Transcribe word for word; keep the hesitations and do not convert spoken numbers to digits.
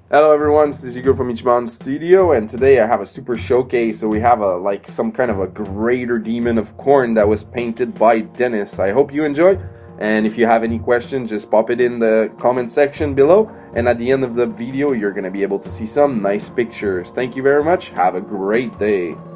Hello everyone, this is Hugo from Ichiban Studio, and today I have a super showcase. So we have a like some kind of a greater demon of corn that was painted by Dennis. I hope you enjoy, and if you have any questions, just pop it in the comment section below, and at the end of the video you're gonna be able to see some nice pictures. Thank you very much, have a great day.